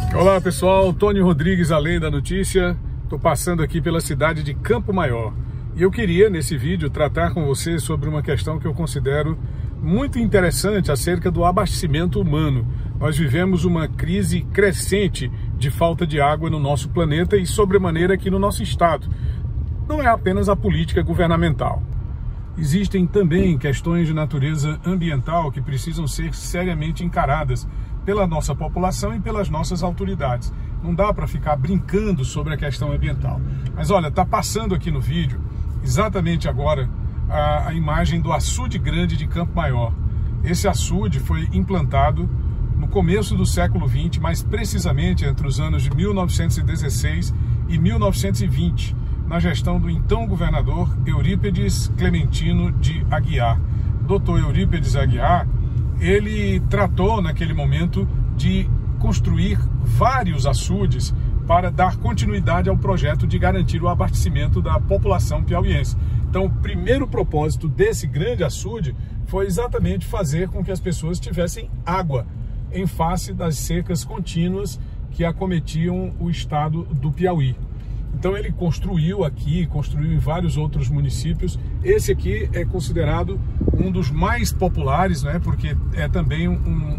Olá pessoal, Tony Rodrigues, Além da Notícia. Estou passando aqui pela cidade de Campo Maior e eu queria nesse vídeo tratar com você sobre uma questão que eu considero muito interessante acerca do abastecimento humano. Nós vivemos uma crise crescente de falta de água no nosso planeta e sobremaneira aqui no nosso estado. Não é apenas a política governamental. Existem também questões de natureza ambiental que precisam ser seriamente encaradas pela nossa população e pelas nossas autoridades. Não dá para ficar brincando sobre a questão ambiental. Mas olha, está passando aqui no vídeo, exatamente agora, a imagem do açude grande de Campo Maior. Esse açude foi implantado no começo do século XX, mais precisamente entre os anos de 1916 e 1920, na gestão do então governador Eurípedes Clementino de Aguiar. Dr. Eurípedes Aguiar, ele tratou naquele momento de construir vários açudes para dar continuidade ao projeto de garantir o abastecimento da população piauiense. Então, o primeiro propósito desse grande açude foi exatamente fazer com que as pessoas tivessem água em face das secas contínuas que acometiam o estado do Piauí. Então ele construiu aqui, construiu em vários outros municípios. Esse aqui é considerado um dos mais populares, né? Porque é também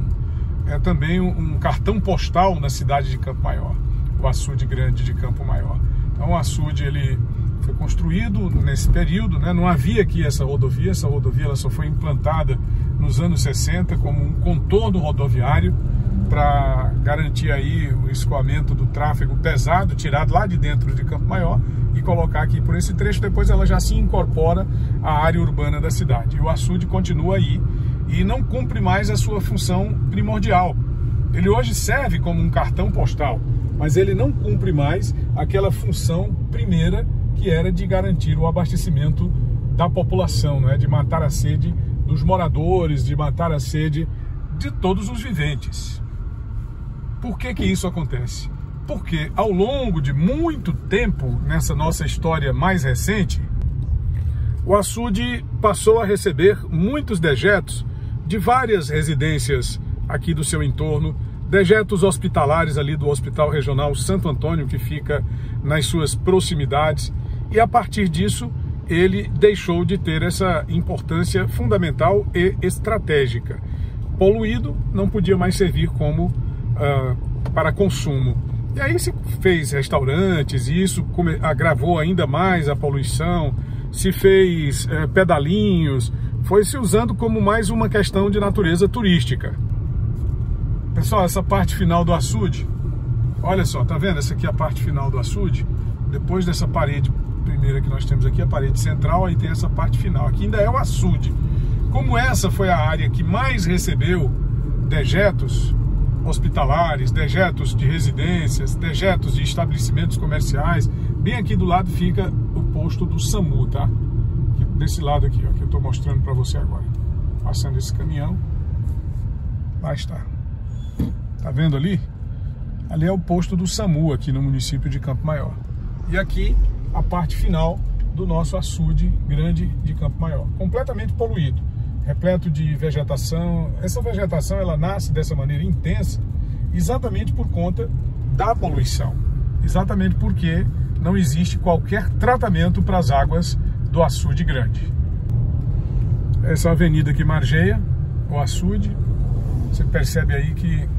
um cartão postal na cidade de Campo Maior, o açude grande de Campo Maior. Então o açude ele foi construído nesse período, né? Não havia aqui essa rodovia ela só foi implantada nos anos 60 como um contorno rodoviário para garantir aí o escoamento do tráfego pesado, tirado lá de dentro de Campo Maior e colocar aqui por esse trecho. Depois ela já se incorpora à área urbana da cidade. E o açude continua aí e não cumpre mais a sua função primordial. Ele hoje serve como um cartão postal, mas ele não cumpre mais aquela função primeira que era de garantir o abastecimento da população, né? De matar a sede dos moradores, de matar a sede de todos os viventes. Por que isso acontece? Porque ao longo de muito tempo, nessa nossa história mais recente, o açude passou a receber muitos dejetos de várias residências aqui do seu entorno, dejetos hospitalares ali do Hospital Regional Santo Antônio, que fica nas suas proximidades, e a partir disso ele deixou de ter essa importância fundamental e estratégica. Poluído, não podia mais servir como para consumo. E aí se fez restaurantes e isso agravou ainda mais a poluição, se fez pedalinhos, foi se usando como mais uma questão de natureza turística. Pessoal, essa parte final do açude, olha só, tá vendo? Essa aqui é a parte final do açude. Depois dessa parede primeira que nós temos aqui, a parede central, aí tem essa parte final. Aqui ainda é o açude. Como essa foi a área que mais recebeu dejetos hospitalares, dejetos de residências, dejetos de estabelecimentos comerciais, bem aqui do lado fica o posto do SAMU, tá? Desse lado aqui, ó, que eu tô mostrando para você agora. Passando esse caminhão, lá está. Tá vendo ali? Ali é o posto do SAMU aqui no município de Campo Maior. E aqui a parte final do nosso açude grande de Campo Maior, completamente poluído, repleto de vegetação. Essa vegetação ela nasce dessa maneira intensa exatamente por conta da poluição, exatamente porque não existe qualquer tratamento para as águas do açude grande. Essa avenida que margeia o açude, você percebe aí que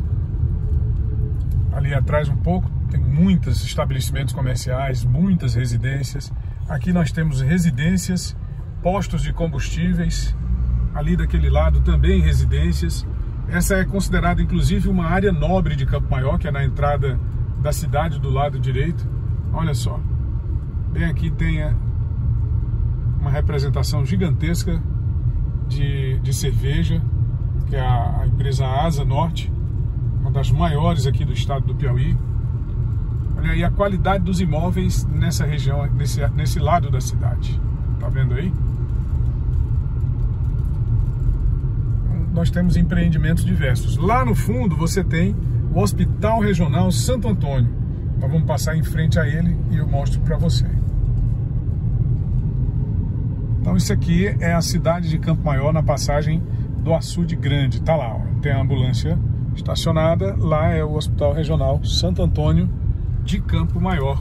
ali atrás um pouco tem muitos estabelecimentos comerciais, muitas residências. Aqui nós temos residências, postos de combustíveis, ali daquele lado também residências. Essa é considerada inclusive uma área nobre de Campo Maior, que é na entrada da cidade do lado direito. Olha só, bem aqui tem uma representação gigantesca de cerveja, que é a empresa Asa Norte, uma das maiores aqui do estado do Piauí. Olha aí a qualidade dos imóveis nessa região, nesse lado da cidade. Tá vendo aí? Nós temos empreendimentos diversos. Lá no fundo você tem o Hospital Regional Santo Antônio. Nós vamos passar em frente a ele e eu mostro para você. Então isso aqui é a cidade de Campo Maior na passagem do açude grande. Tá lá, ó, tem a ambulância estacionada. Lá é o Hospital Regional Santo Antônio de Campo Maior.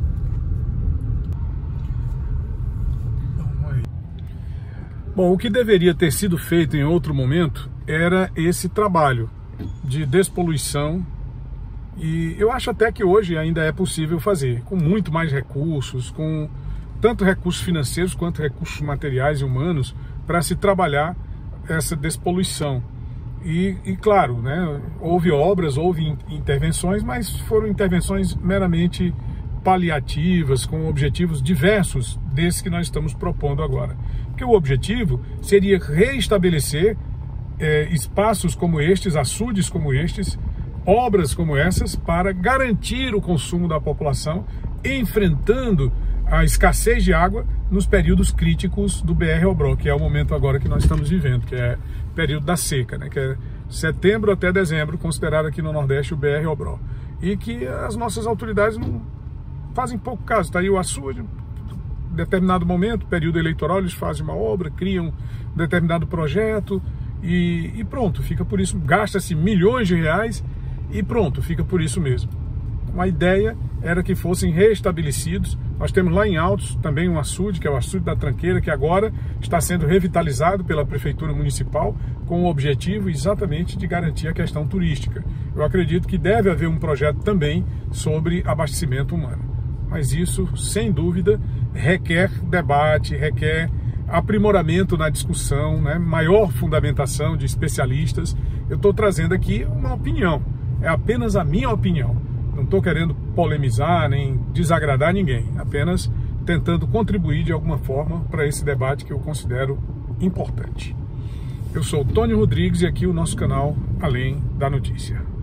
Bom, o que deveria ter sido feito em outro momento era esse trabalho de despoluição, e eu acho até que hoje ainda é possível fazer, com muito mais recursos, com tanto recursos financeiros quanto recursos materiais e humanos, para se trabalhar essa despoluição. E claro, né, houve obras, houve intervenções, mas foram intervenções meramente paliativas, com objetivos diversos desses que nós estamos propondo agora. Porque o objetivo seria reestabelecer espaços como estes, açudes como estes, obras como essas, para garantir o consumo da população, enfrentando a escassez de água nos períodos críticos do BR-Obró, que é o momento agora que nós estamos vivendo, que é o período da seca, né, que é setembro até dezembro, considerado aqui no Nordeste o BR-Obró. E que as nossas autoridades não fazem pouco caso. Está aí o açude, em determinado momento, período eleitoral, eles fazem uma obra, criam um determinado projeto e pronto, fica por isso, gasta-se milhões de reais e pronto, fica por isso mesmo. Então, a ideia era que fossem restabelecidos. Nós temos lá em Altos também um açude, que é o açude da Tranqueira, que agora está sendo revitalizado pela Prefeitura Municipal com o objetivo exatamente de garantir a questão turística. Eu acredito que deve haver um projeto também sobre abastecimento humano. Mas isso, sem dúvida, requer debate, requer aprimoramento na discussão, né? Maior fundamentação de especialistas. Eu estou trazendo aqui uma opinião, é apenas a minha opinião. Não estou querendo polemizar nem desagradar ninguém, apenas tentando contribuir de alguma forma para esse debate que eu considero importante. Eu sou Tônio Rodrigues e aqui o nosso canal Além da Notícia.